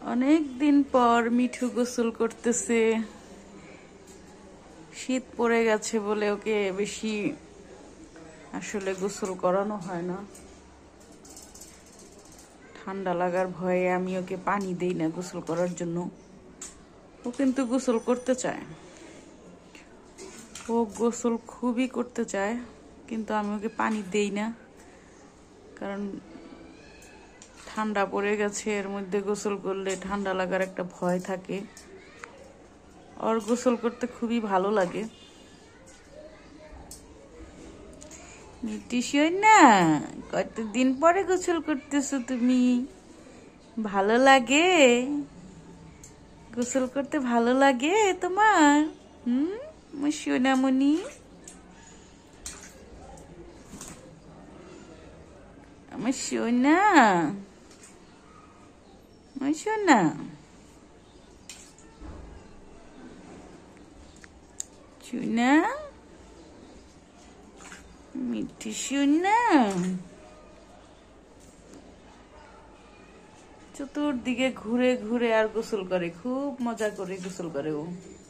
অনেক দিন পর মিঠু গোসল করতেছে। শীত পড়ে গেছে বলে ওকে বেশি আসলে গোসল করানো হয় না। ঠান্ডা লাগার ভয়ে আমি ওকে পানি দেই না গোসল করার জন্য। ও কিন্তু গোসল করতে চায়, ও গোসল খুবই করতে চায়, কিন্তু আমি ওকে পানি দেই না, কারণ ঠান্ডা পড়ে গেছে। এর মধ্যে গোসল করলে ঠান্ডা লাগার একটা ভয় থাকে। ওর গোসল করতে খুবই ভালো লাগে। মিষ্টি না, কতদিন পরে গোসল করতেছো তুমি? ভালো লাগে? গোসল করতে ভালো লাগে তোমার? সোনামণি, আমার সোনা, আমার সোনা। সোনা, মিষ্টি সোনা। চতুর্দিকে ঘুরে ঘুরে আর গোসল করে, খুব মজা করে গোসল করে ও।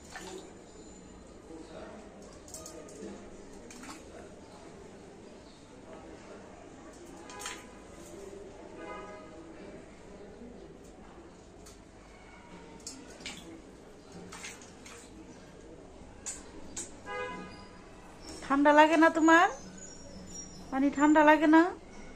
ঠান্ডা লাগে না তোমার? পানি ঠান্ডা লাগে না?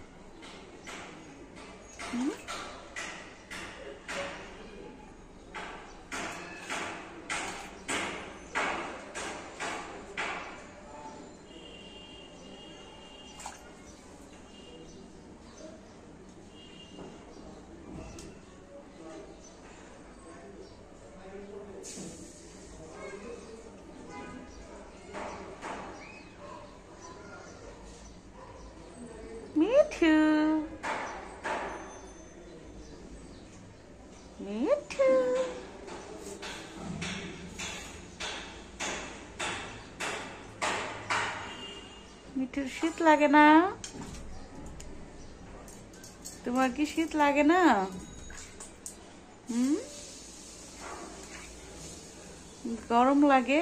মিঠু, মিঠু, মিঠুর শীত লাগে না? তোমার কি শীত লাগে না? গরম লাগে?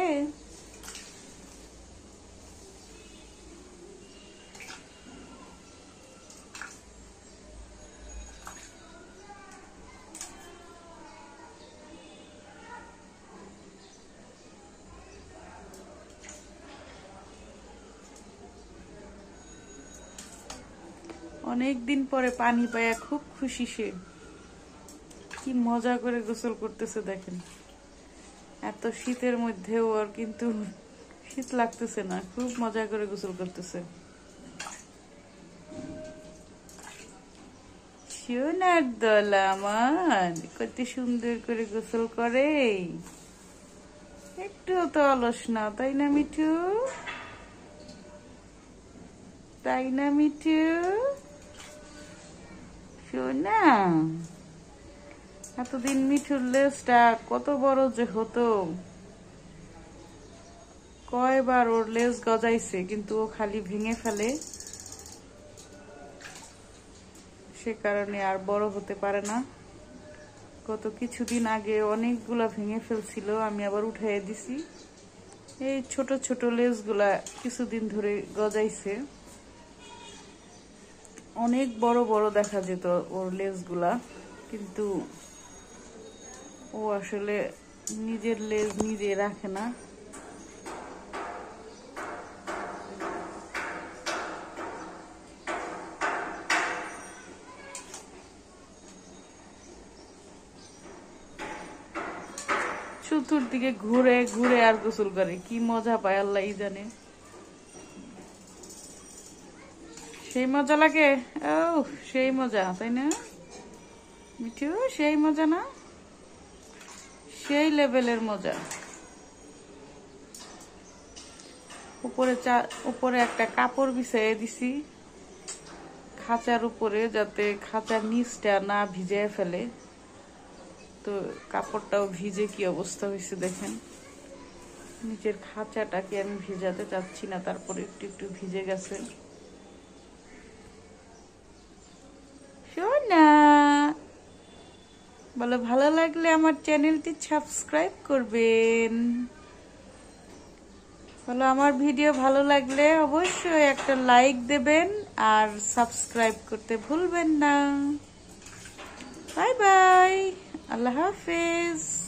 অনেক দিন পরে পানি পায়া খুব খুশি সে। কি মজা করে গোসল করতেছে দেখেন। এত শীতের মধ্যেও ওর কিন্তু শীত লাগতেছে না, খুব মজা করে গোসল করতেছে। সোনার দল আমার কত সুন্দর করে গোসল করে। একটু তো অলস না, তাই না মিঠু? তাই না মিঠু? সোনা, এতদিন মিঠুর লেজটা কত বড় যে হতো, কয়বার ওর লেজ গজাইছে, কিন্তু ও খালি ভেঙে ফেলে, সে কারণে আর বড় হতে পারে না। গত কিছুদিন আগে অনেকগুলা ভেঙে ফেলছিল, আমি আবার উঠাইয়ে দিছি। এই ছোট ছোট লেজগুলা কিছুদিন ধরে গজাইছে। অনেক বড় বড় দেখা যেত ওর লেজগুলা, কিন্তু ও আসলে নিজের লেজ নিজে রাখে না। চতুর্দিকে ঘুরে ঘুরে আর গোসল করে, কি মজা পায় আল্লাহই জানে। সেই মজা লাগে, ও সেই মজা, তাই না মিঠু? সেই মজা না? সেই লেভেলের মজা। উপরে একটা কাপড় বিছাইয়ে দিছি খাঁচার উপরে, যাতে খাঁচার নিচটা না ভিজে ফেলে। তো কাপড়টাও ভিজে কি অবস্থা হয়েছে দেখেন। নিচের খাঁচাটাকে আমি ভিজাতে চাচ্ছি না, তারপরে একটু একটু ভিজে গেছে। সোনা, বলো ভালো লাগলে আমার চ্যানেলটি সাবস্ক্রাইব করবেন। বলো আমার ভিডিও ভালো লাগলে অবশ্যই একটা লাইক দেবেন আর সাবস্ক্রাইব করতে ভুলবেন না। বাই বাই, আল্লাহ হাফেজ।